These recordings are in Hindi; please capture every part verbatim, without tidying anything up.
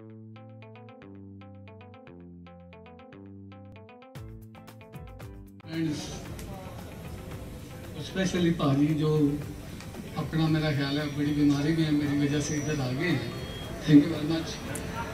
स्पेशली पाजी जो अपना मेरा ख्याल है बड़ी बीमारी में मेरी वजह से इधर आ गए हैं। Thank you very much.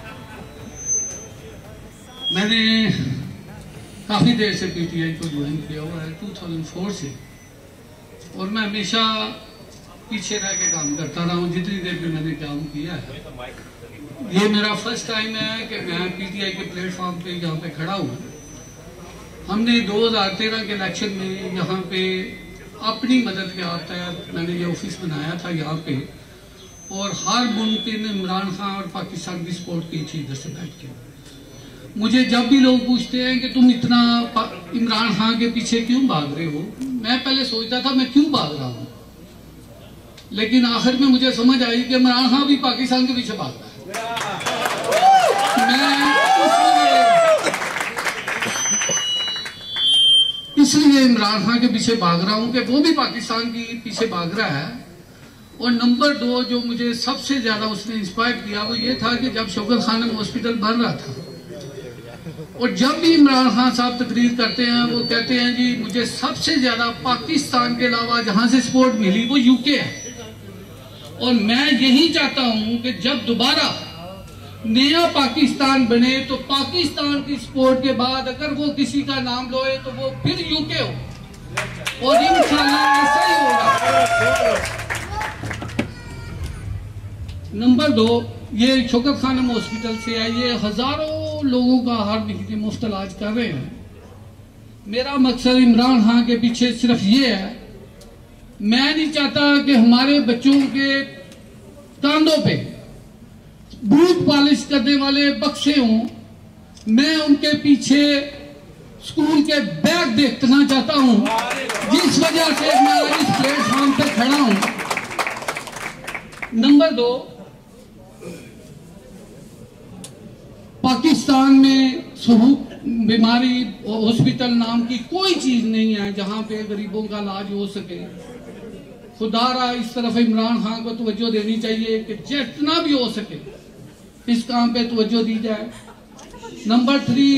मैंने काफ़ी देर से पीटीआई को ज्वाइन किया हुआ है दो हज़ार चार से, और मैं हमेशा पीछे रह के काम करता रहा हूँ जितनी देर भी मैंने काम किया है। ये मेरा फर्स्ट टाइम है कि मैं पीटीआई के प्लेटफॉर्म पे यहाँ पे खड़ा हूँ। हमने दो हज़ार तेरह के इलेक्शन में यहाँ पे अपनी मदद के तहत मैंने ये ऑफिस बनाया था यहाँ पे, और हर मुमकिन इमरान खान और पाकिस्तान की सपोर्ट की थी इधर से बैठ के। मुझे जब भी लोग पूछते हैं कि तुम इतना इमरान खान के पीछे क्यों भाग रहे हो, मैं पहले सोचता था मैं क्यों भाग रहा हूँ, लेकिन आखिर में मुझे समझ आई कि इमरान खान भी पाकिस्तान के पीछे भाग रहा है। मैं इसलिए इमरान खान के पीछे भाग रहा हूं कि वो भी पाकिस्तान के पीछे भाग रहा है। और नंबर दो जो मुझे सबसे ज्यादा उसने इंस्पायर किया वो ये था कि जब शौकत खानम हॉस्पिटल बन रहा था, और जब भी इमरान खान साहब तकरीर करते हैं वो कहते हैं जी मुझे सबसे ज्यादा पाकिस्तान के अलावा जहां से सपोर्ट मिली वो यूके है, और मैं यही चाहता हूं कि जब दोबारा नया पाकिस्तान बने तो पाकिस्तान की सपोर्ट के बाद अगर वो किसी का नाम लोए तो वो फिर यूके हो, और इंशाल्लाह ऐसा ही होगा। नंबर दो, ये शौकत खानम हॉस्पिटल से है, ये हजारों लोगों का हर महीने मुफ्त इलाज कर रहे हैं। मेरा मकसद इमरान खान के पीछे सिर्फ ये है, मैं नहीं चाहता कि हमारे बच्चों के कांधों पे बूट पॉलिश करने वाले बक्से हों, मैं उनके पीछे स्कूल के बैग देखना चाहता हूं, जिस वजह से मैं इस प्लेटफॉर्म पे खड़ा हूं। नंबर दो, पाकिस्तान में सहूक बीमारी हॉस्पिटल नाम की कोई चीज नहीं है जहां पे गरीबों का इलाज हो सके। खुदारा इस तरफ इमरान खान को तवज्जो देनी चाहिए कि जितना भी हो सके इस काम पे तवज्जो दी जाए। नंबर थ्री,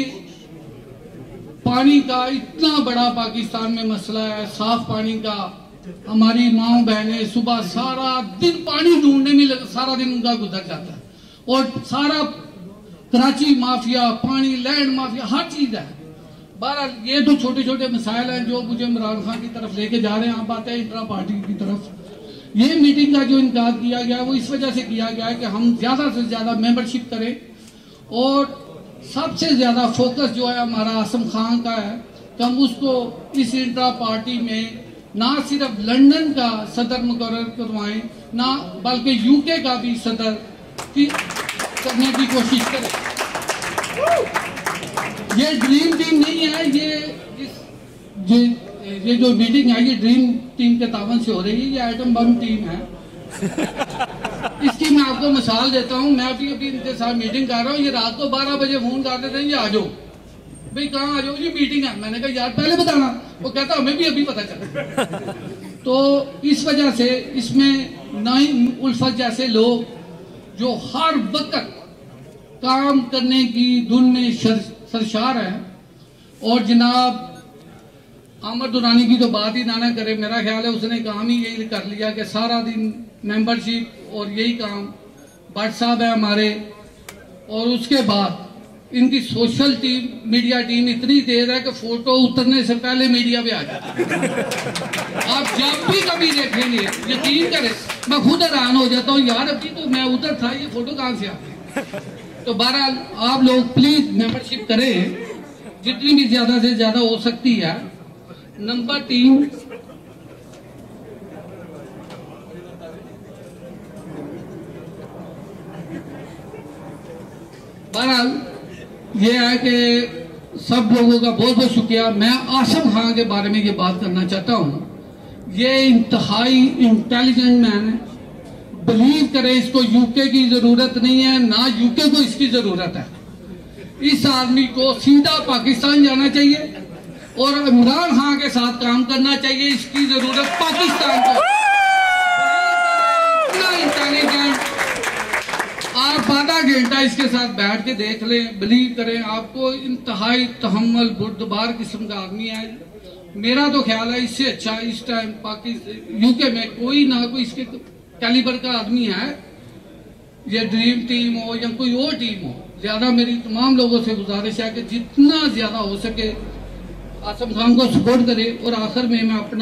पानी का इतना बड़ा पाकिस्तान में मसला है, साफ पानी का। हमारी माँ बहनें सुबह सारा दिन पानी ढूंढने में लग, सारा दिन उनका गुजर जाता है, और सारा कराची माफिया, पानी लैंड माफिया, हर चीज है। बहरहाल ये तो छोटे छोटे मसाइल हैं जो मुझे इमरान खान की तरफ लेके जा रहे हैं। आप आते हैं इंदिरा पार्टी की तरफ। ये मीटिंग का जो इनकार किया गया वो इस वजह से किया गया है कि हम ज्यादा से ज्यादा मेंबरशिप करें, और सबसे ज्यादा फोकस जो है हमारा आसम खान का है कि हम उसको इस इंट्रा पार्टी में ना सिर्फ लंदन का सदर मुकर्रर करवाएं, ना बल्कि यूके का भी सदर की करने की कोशिश करें। ये ड्रीम टीम नहीं है, ये इस ये, ये जो मीटिंग है ये ड्रीम टीम के तावन से हो रही है, ये आइटम बम टीम है। इसकी मैं आपको मिसाल देता हूँ। मैं अभी अभी इनके साथ मीटिंग कर रहा हूँ, ये रात को बारह बजे फोन कर देते हैं ये आ जाओ। भाई कहाँ आ जाओ, ये मीटिंग है। मैंने कहा यार पहले बताना, वो कहता हमें भी अभी पता चला। तो इस वजह से इसमें नाइम उल्फत जैसे लोग जो हर वक्त काम करने की धुन में सरशार है, और जनाब आमद दुरानी की तो बात ही ना ना करे। मेरा ख्याल है उसने काम ही यही कर लिया कि सारा दिन मेंबरशिप और यही काम। भट्ट साहब है हमारे, और उसके बाद इनकी सोशल टीम, मीडिया टीम इतनी तेज है कि फोटो उतरने से पहले मीडिया पे आ जाती है। आप जब भी कभी देखेंगे यकीन करें मैं खुद हैरान हो जाता हूँ, यार अभी तो मैं उधर था, ये फोटो कहाँ से आती। तो बहरहाल आप लोग प्लीज मेंबरशिप करें जितनी भी ज्यादा से ज्यादा हो सकती है। नंबर तीन, बहरहाल ये है कि सब लोगों का बहुत बहुत शुक्रिया। मैं आसम खान के बारे में ये बात करना चाहता हूँ। ये इंतहाई इंटेलिजेंट मैन है। बिलीव करें, इसको यूके की जरूरत नहीं है, ना यूके को इसकी जरूरत है। इस आदमी को सीधा पाकिस्तान जाना चाहिए और इमरान खान के साथ काम करना चाहिए। इसकी जरूरत पाकिस्तान को। इतना इंटेलिजेंट आप आधा घंटा इसके साथ बैठ के देख लें, बिलीव करें, आपको इंतहाई तहम्मुल बुर्दबार किस्म का आदमी है। मेरा तो ख्याल है इससे अच्छा इस टाइम पाकिस्तान यूके में कोई ना कोई इसके कैलिबर का आदमी है। ये ड्रीम टीम हो या कोई और टीम हो, ज्यादा मेरी तमाम लोगों से गुजारिश है कि जितना ज्यादा हो सके आसम खान को सपोर्ट करे। और आखिर में मैं अपना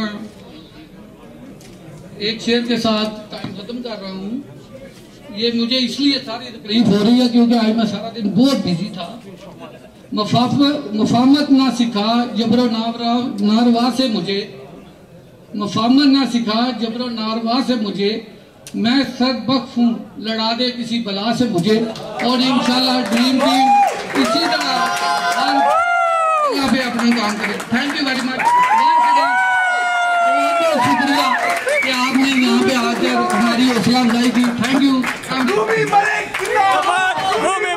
एक शेर के साथ टाइम खत्म कर रहा हूँ। ये मुझे इसलिए सारी तकलीफ हो रही है क्योंकि आज मैं सारा दिन बहुत बिजी था। मफामत ना सिखा जबरो नावरा नारवा से मुझे, मफामत ना सिखा जबरो नारवा से मुझे, मैं सरबख्श हूँ लड़ा दे किसी बला से मुझे। और इंशाल्लाह ड्रीम टीम इसी तरह यहाँ पे अपना काम करे। Thank you very much. बहुत बहुत शुक्रिया कि आपने यहाँ पे आकर हमारी हौसला अफजाई की। Thank you.